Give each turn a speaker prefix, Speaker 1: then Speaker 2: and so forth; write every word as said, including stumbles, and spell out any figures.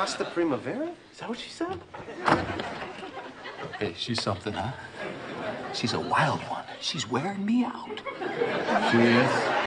Speaker 1: Pasta Primavera? Is that what she said?
Speaker 2: Hey, she's something, huh? She's a wild one. She's wearing me out.
Speaker 1: She is?